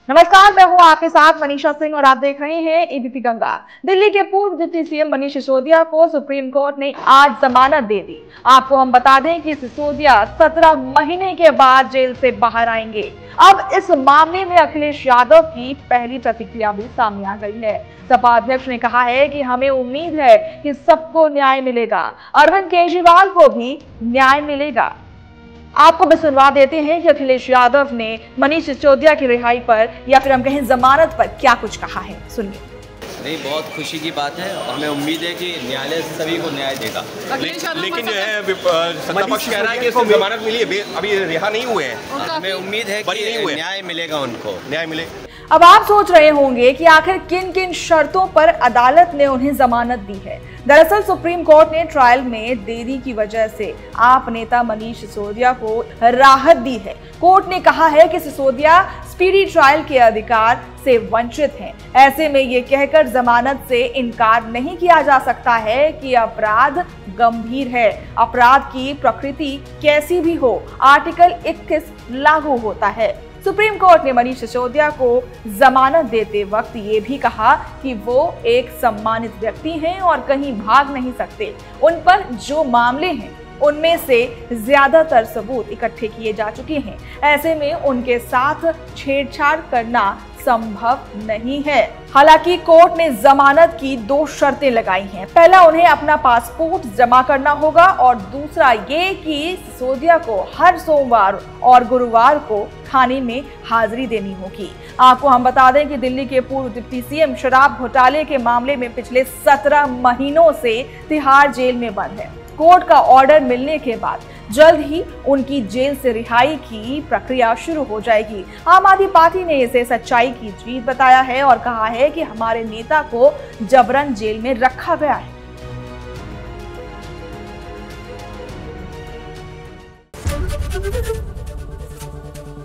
नमस्कार, मैं हूं आपके साथ मनीषा सिंह और आप देख रहे हैं एबीपी गंगा। दिल्ली के पूर्व डिप्टी सीएम मनीष सिसोदिया को सुप्रीम कोर्ट ने आज जमानत दे दी। आपको हम बता दें कि सिसोदिया 17 महीने के बाद जेल से बाहर आएंगे। अब इस मामले में अखिलेश यादव की पहली प्रतिक्रिया भी सामने आ गई है। सपा अध्यक्ष ने कहा है कि हमें उम्मीद है कि सबको न्याय मिलेगा, अरविंद केजरीवाल को भी न्याय मिलेगा। आपको भी सुनवा देते हैं कि अखिलेश यादव ने मनीष सिसोदिया की रिहाई पर या फिर हम कहें जमानत पर क्या कुछ कहा है, सुनिए। नहीं, बहुत खुशी की बात है और हमें उम्मीद है कि न्यायालय सभी को न्याय देगा। लेकिन जो है सत्ता पक्ष कह रहा है कि इसको जमानत मिली है, अभी रिहा नहीं हुए हैं। हमें उम्मीद है कि न्याय मिलेगा, उनको न्याय मिले। अब आप सोच रहे होंगे कि आखिर किन किन शर्तों पर अदालत ने उन्हें जमानत दी है। दरअसल सुप्रीम कोर्ट ने ट्रायल में देरी की वजह से आप नेता मनीष सिसोदिया को राहत दी है। कोर्ट ने कहा है कि सिसोदिया स्पीडी ट्रायल के अधिकार से वंचित हैं। ऐसे में ये कहकर जमानत से इनकार नहीं किया जा सकता है कि अपराध गंभीर है। अपराध की प्रकृति कैसी भी हो, आर्टिकल 21 लागू होता है। सुप्रीम कोर्ट ने मनीष सिसोदिया को जमानत देते वक्त ये भी कहा कि वो एक सम्मानित व्यक्ति हैं और कहीं भाग नहीं सकते। उन पर जो मामले हैं उनमें से ज्यादातर सबूत इकट्ठे किए जा चुके हैं। ऐसे में उनके साथ छेड़छाड़ करना संभव नहीं है। हालांकि कोर्ट ने जमानत की 2 शर्तें लगाई हैं। पहला, उन्हें अपना पासपोर्ट जमा करना होगा और दूसरा ये कि सिसोदिया को हर सोमवार और गुरुवार को थाने में हाजिरी देनी होगी। आपको हम बता दें कि दिल्ली के पूर्व डिप्टी सीएम शराब घोटाले के मामले में पिछले 17 महीनों से तिहाड़ जेल में बंद है। कोर्ट का ऑर्डर मिलने के बाद जल्द ही उनकी जेल से रिहाई की प्रक्रिया शुरू हो जाएगी। आम आदमी पार्टी ने इसे सच्चाई की जीत बताया है और कहा है कि हमारे नेता को जबरन जेल में रखा गया है।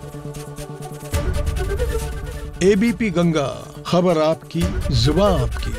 एबीपी गंगा, खबर आपकी, जुबान आपकी।